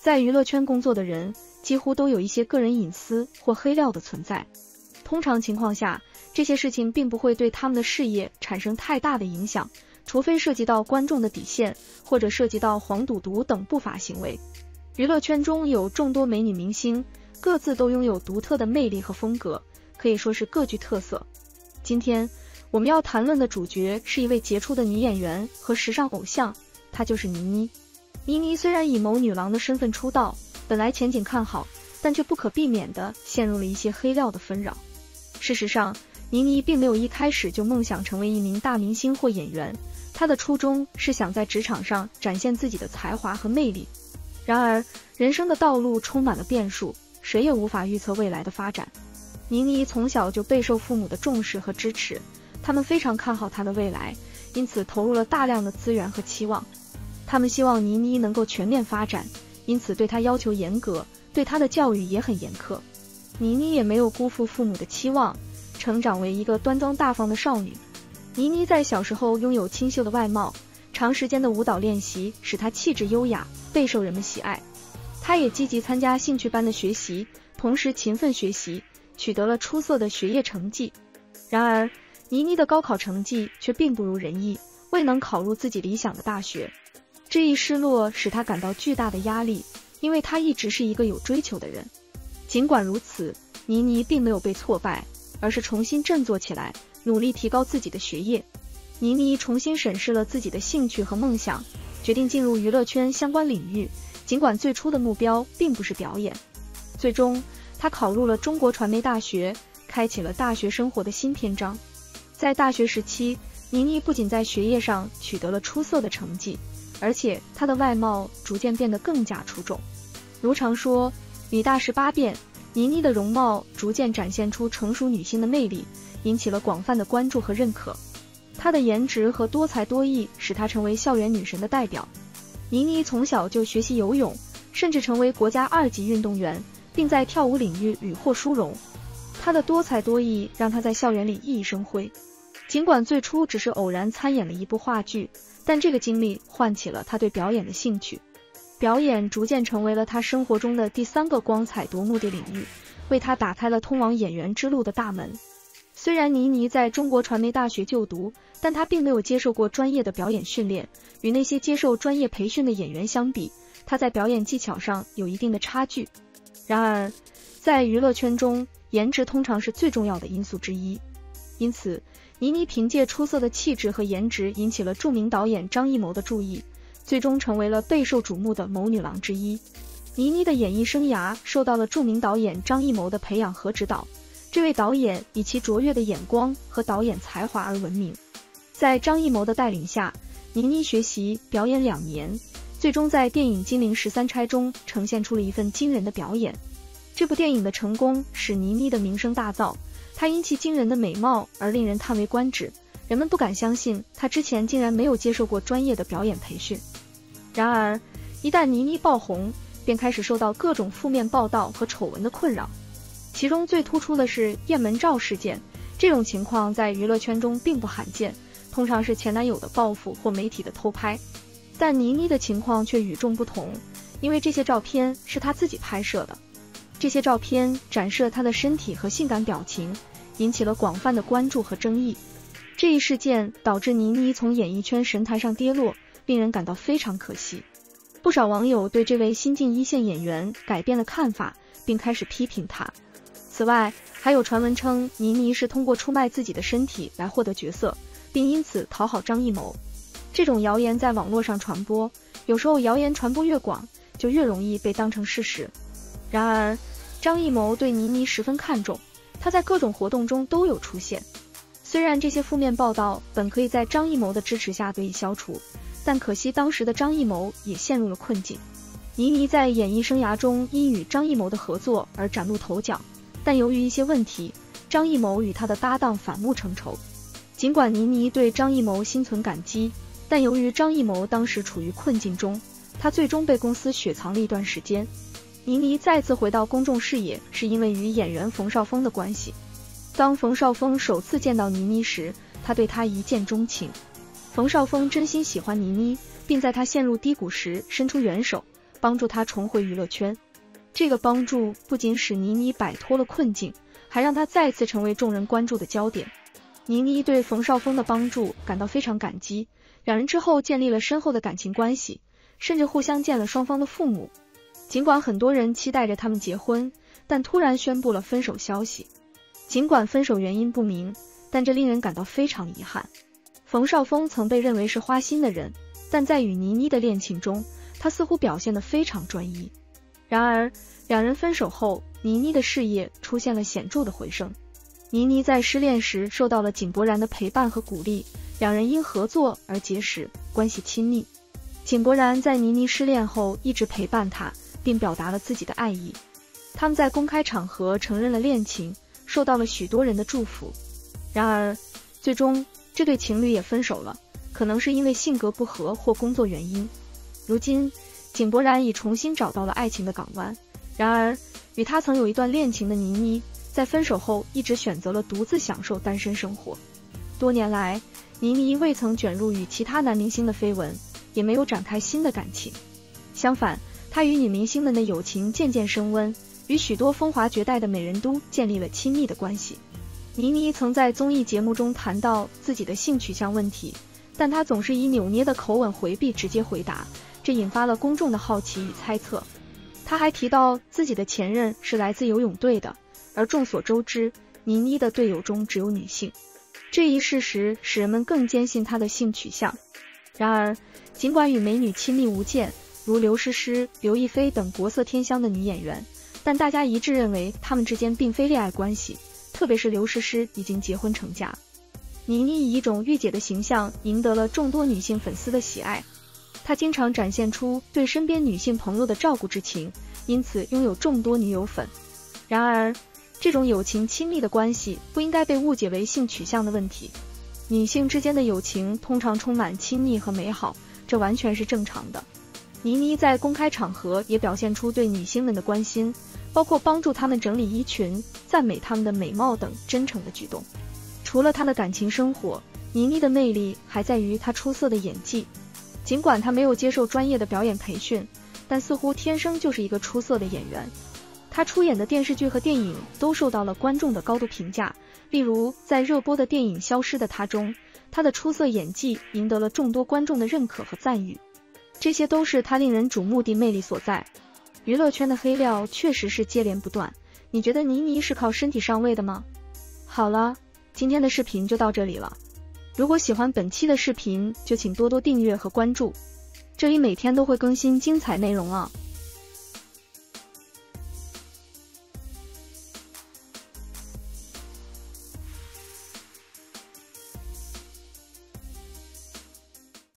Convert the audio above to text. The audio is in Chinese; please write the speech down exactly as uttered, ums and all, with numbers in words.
在娱乐圈工作的人，几乎都有一些个人隐私或黑料的存在。通常情况下，这些事情并不会对他们的事业产生太大的影响，除非涉及到观众的底线，或者涉及到黄赌毒等不法行为。娱乐圈中有众多美女明星，各自都拥有独特的魅力和风格，可以说是各具特色。今天我们要谈论的主角是一位杰出的女演员和时尚偶像，她就是倪妮。倪妮虽然以某女郎的身份出道，本来前景看好，但却不可避免地陷入了一些黑料的纷扰。事实上，倪妮并没有一开始就梦想成为一名大明星或演员，她的初衷是想在职场上展现自己的才华和魅力。然而，人生的道路充满了变数，谁也无法预测未来的发展。倪妮从小就备受父母的重视和支持，他们非常看好她的未来，因此投入了大量的资源和期望。他们希望倪妮能够全面发展，因此对她要求严格，对她的教育也很严苛。倪妮也没有辜负父母的期望，成长为一个端庄大方的少女。倪妮在小时候拥有清秀的外貌，长时间的舞蹈练习使她气质优雅，备受人们喜爱。她也积极参加兴趣班的学习，同时勤奋学习，取得了出色的学业成绩。然而，倪妮的高考成绩却并不如人意，未能考入自己理想的大学。这一失落使她感到巨大的压力，因为她一直是一个有追求的人。尽管如此，倪妮并没有被挫败，而是重新振作起来，努力提高自己的学业。倪妮重新审视了自己的兴趣和梦想，决定进入娱乐圈相关领域，尽管最初的目标并不是表演。最终，她考入了中国传媒大学，开启了大学生活的新篇章。在大学时期，倪妮不仅在学业上取得了出色的成绩，而且她的外貌逐渐变得更加出众。如常说，女大十八变，倪妮的容貌逐渐展现出成熟女性的魅力，引起了广泛的关注和认可。她的颜值和多才多艺使她成为校园女神的代表。倪妮从小就学习游泳，甚至成为国家二级运动员，并在跳舞领域屡获殊荣。她的多才多艺让她在校园里熠熠生辉。尽管最初只是偶然参演了一部话剧，但这个经历唤起了她对表演的兴趣。表演逐渐成为了她生活中的第三个光彩夺目的领域，为她打开了通往演员之路的大门。虽然倪妮在中国传媒大学就读，但她并没有接受过专业的表演训练，与那些接受专业培训的演员相比，她在表演技巧上有一定的差距。然而，在娱乐圈中，颜值通常是最重要的因素之一。因此，倪妮凭借出色的气质和颜值引起了著名导演张艺谋的注意，最终成为了备受瞩目的某女郎之一。倪妮的演艺生涯受到了著名导演张艺谋的培养和指导，这位导演以其卓越的眼光和导演才华而闻名。在张艺谋的带领下，倪妮学习表演两年，最终在电影《金陵十三钗》中呈现出了一份惊人的表演。这部电影的成功使倪妮的名声大噪，她因其惊人的美貌而令人叹为观止，人们不敢相信她之前竟然没有接受过专业的表演培训。然而，一旦倪妮爆红，便开始受到各种负面报道和丑闻的困扰。其中最突出的是雁门照事件，这种情况在娱乐圈中并不罕见，通常是前男友的报复或媒体的偷拍。但倪妮的情况却与众不同，因为这些照片是她自己拍摄的。这些照片展示了她的身体和性感表情，引起了广泛的关注和争议。这一事件导致倪妮从演艺圈神坛上跌落，令人感到非常可惜。不少网友对这位新晋一线演员改变了看法，并开始批评她。此外，还有传闻称倪妮是通过出卖自己的身体来获得角色，并因此讨好张艺谋。这种谣言在网络上传播，有时候谣言传播越广，就越容易被当成事实。然而，张艺谋对倪妮十分看重，他在各种活动中都有出现。虽然这些负面报道本可以在张艺谋的支持下得以消除，但可惜当时的张艺谋也陷入了困境。倪妮在演艺生涯中因与张艺谋的合作而崭露头角，但由于一些问题，张艺谋与他的搭档反目成仇。尽管倪妮对张艺谋心存感激，但由于张艺谋当时处于困境中，他最终被公司雪藏了一段时间。倪妮再次回到公众视野，是因为与演员冯绍峰的关系。当冯绍峰首次见到倪妮时，他对她一见钟情。冯绍峰真心喜欢倪妮，并在她陷入低谷时伸出援手， 帮助她重回娱乐圈。这个帮助不仅使倪妮摆脱了困境，还让她再次成为众人关注的焦点。倪妮对冯绍峰的帮助感到非常感激，两人之后建立了深厚的感情关系，甚至互相见了双方的父母。尽管很多人期待着他们结婚，但突然宣布了分手消息。尽管分手原因不明，但这令人感到非常遗憾。冯绍峰曾被认为是花心的人，但在与倪妮的恋情中，他似乎表现得非常专一。然而，两人分手后，倪妮的事业出现了显著的回升。倪妮在失恋时受到了井柏然的陪伴和鼓励，两人因合作而结识，关系亲密。井柏然在倪妮失恋后一直陪伴她，并表达了自己的爱意。他们在公开场合承认了恋情，受到了许多人的祝福。然而，最终这对情侣也分手了，可能是因为性格不合或工作原因。如今，井柏然已重新找到了爱情的港湾。然而，与他曾有一段恋情的倪妮，在分手后一直选择了独自享受单身生活。多年来，倪妮未曾卷入与其他男明星的绯闻，也没有展开新的感情。相反，她与女明星们的友情渐渐升温，与许多风华绝代的美人都建立了亲密的关系。倪妮曾在综艺节目中谈到自己的性取向问题，但她总是以扭捏的口吻回避直接回答，这引发了公众的好奇与猜测。她还提到自己的前任是来自游泳队的，而众所周知，倪妮的队友中只有女性。这一事实使人们更坚信她的性取向。然而，尽管与美女亲密无间，如刘诗诗、刘亦菲等国色天香的女演员，但大家一致认为她们之间并非恋爱关系，特别是刘诗诗已经结婚成家。倪妮以一种御姐的形象赢得了众多女性粉丝的喜爱，她经常展现出对身边女性朋友的照顾之情，因此拥有众多女友粉。然而，这种友情亲密的关系不应该被误解为性取向的问题。女性之间的友情通常充满亲密和美好，这完全是正常的。倪妮在公开场合也表现出对女星们的关心，包括帮助她们整理衣裙、赞美她们的美貌等真诚的举动。除了她的感情生活，倪妮的魅力还在于她出色的演技。尽管她没有接受专业的表演培训，但似乎天生就是一个出色的演员。她出演的电视剧和电影都受到了观众的高度评价，例如在热播的电影《消失的她》中，她的出色演技赢得了众多观众的认可和赞誉。这些都是她令人瞩目的魅力所在。娱乐圈的黑料确实是接连不断，你觉得倪妮是靠身体上位的吗？好了，今天的视频就到这里了。如果喜欢本期的视频，就请多多订阅和关注，这里每天都会更新精彩内容啊。